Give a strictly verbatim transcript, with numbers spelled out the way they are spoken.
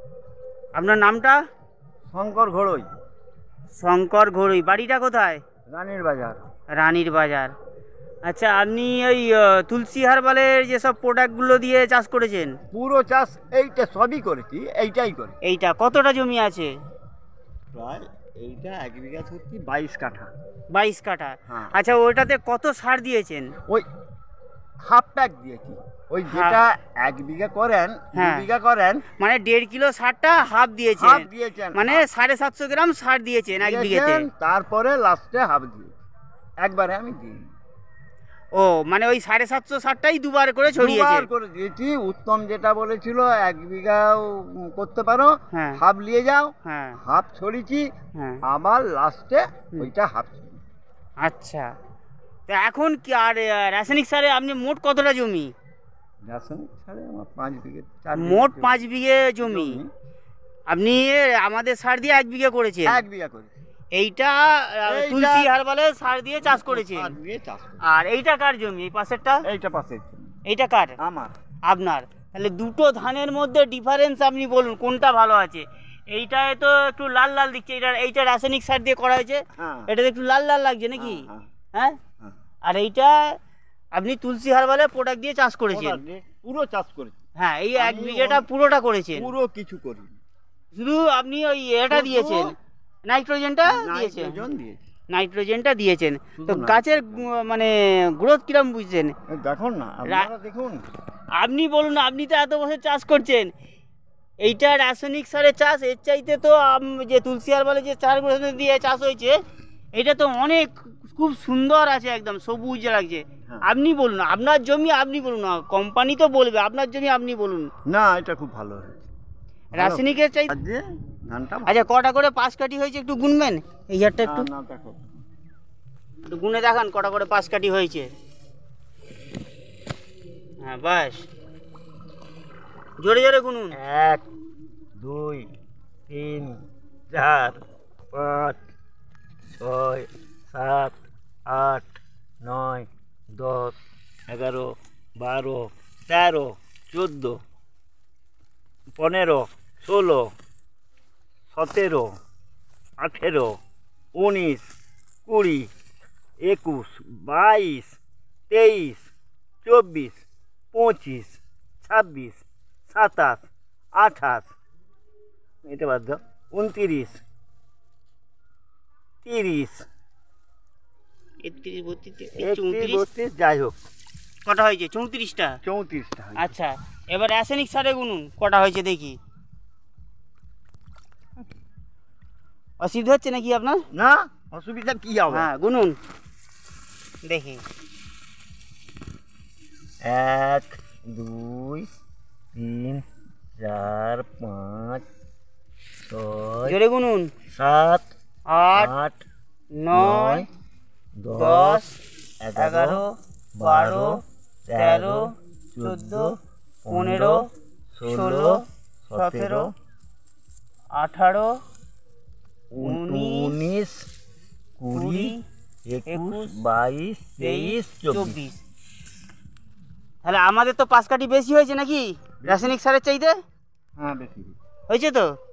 আপনার নামটা? শঙ্কর ঘোড়ই। শঙ্কর ঘোড়ই। বাড়িটা কোথায়? রানীর বাজার। রানীর বাজার। আচ্ছা, আপনি ওই তুলসী হার্বালের যেসব প্রোডাক্টগুলো দিয়ে চাষ করেছেন? পুরো চাষ এইটা সবই করেছি, এইটাই করে। এইটা কতটা জমি আছে? প্রায় এইটা এক বিঘা সত্যি বাইশ কাঠা। বাইশ কাঠা। হ্যাঁ। আচ্ছা, ওইটাতে কত সার দিয়েছেন? ওই হাফ প্যাক দিয়েছি। ওই যেটা এক বিঘা করেন, দু বিঘা করেন, মানে দেড় কিলো সারটা হাফ দিয়েছেন। হাফ দিয়েছেন, মানে সাড়ে সাতশো গ্রাম সার দিয়েছেন এক বিঘাতে। তারপরে লাস্টে হাফ দিয়ে একবারে আমি দিই। ও, মানে ওই সাড়ে সাতশো সারটাই দুবার করে ছড়িয়েছে? দুবার করে দিয়েছি। উত্তম যেটা বলেছিল এক বিঘাও করতে পারো, হ্যাঁ, হাফ নিয়ে যাও, হ্যাঁ, হাফ ছড়িয়েছি, হ্যাঁ, আবার লাস্টে ওইটা হাফ। আচ্ছা, তো এখন কি আর রাসায়নিক সারে আপনি মোট কতটা জমি? রাসায়নিক সারে আমার পাঁচ বিঘে। মোট পাঁচ বিঘে জমি আপনি আমাদের সার দিয়ে এক বিঘা করেছেন? এক বিঘা করে। এইটা তুলসী হার্বালের সার দিয়ে চাষ করেছেন। আর এইটা কার জমি? এই পাশেরটা? এইটা পাশের। এইটা কার? আমার। আপনার। তাহলে দুটো ধানের মধ্যে ডিফারেন্স আপনি বলুন কোনটা ভালো আছে? এইটায় তো একটু লাল লাল দিচ্ছে, এটা এইটা রাসায়নিক সার দিয়ে করা হয়েছে, এটাতে একটু লাল লাল লাগছে নাকি? হ্যাঁ। আর এইটা আপনি তুলসী হার্বালের প্রোডাক্ট দিয়ে চাষ করেছেন? পুরো চাষ করেছি। হ্যাঁ, এই এক বিঘাটা পুরোটা করেছেন? পুরো কিছু করি, শুধু আপনি ওই এটা দিয়েছেন, নাইট্রোজেনটা দিয়েছেন? নাইট্রোজেনটা দিয়েছেন। তো গাছের মানে গ্রোথ কিরম বুঝছেন? দেখুন না, আপনারা দেখুন। আপনি বলুন, আপনি তো এত বছর চাষ করছেন, এইটা রাসায়নিক সারের চাষ, এর চাইতে তো যে তুলসী হার্বালের যে সারগুলো দিয়ে চাষ হয়েছে এটা তো অনেক খুব সুন্দর আছে, একদম সবুজ লাগছে। আপনি বলুন, আপনার জমি আপনি বলুন, না কোম্পানি তো বলবে, আপনার জমি আপনি বলুন। না, এটা খুব ভালো হয়েছে রাসায়নিকের চাইতে। আচ্ছা, কটা করে পাঁচ কাঠি হয়েছে একটু গুনবেন? এই হারটা একটু একটু গুনে দেখান কটা করে পাঁচ কাঠি হয়েছে। হ্যাঁ, বাস, জোরে জোরে গুনুন। এক, দুই, তিন, চার, পাঁচ, ছয়, সাত, আট, নয়, দশ, এগারো, বারো, তেরো, চোদ্দো, পনেরো, ষোলো, সতেরো, আঠেরো, উনিশ, কুড়ি, একুশ, বাইশ, তেইশ, চব্বিশ, পঁচিশ, ছাব্বিশ, সাতাশ, আঠাশ, এটা বাদ দাও, উনতিরিশ, তিরিশ, একত্রিশ, বত্রিশ, একত্রিশ, বত্রিশ, যাই হোক কটা হয়েছে? চৌত্রিশটা। চৌত্রিশটা। আচ্ছা, এবার রাসায়নিক সারে গুনুন কটা হয়েছে দেখি। অসুবিধা হচ্ছে নাকি আপনার? না, অসুবিধা কি হবে? হ্যাঁ, গুনুন দেখি। এক, দুই, তিন, চার, পাঁচ, ছয়, জোরে গুনুন। সাত, আট, আট, নয়, দশ, এগারো, বারো, তেরো, চোদ্দো, পনেরো, ষোলো, সতেরো, আঠারো, উনিশ, কুড়ি, একুশ, বাইশ, তেইশ, চব্বিশ। তাহলে আমাদের তো পাঁচ কাঠি বেশি হয়েছে নাকি রাসায়নিক সারের চাইতে? হ্যাঁ, বেশি হয়েছে তো।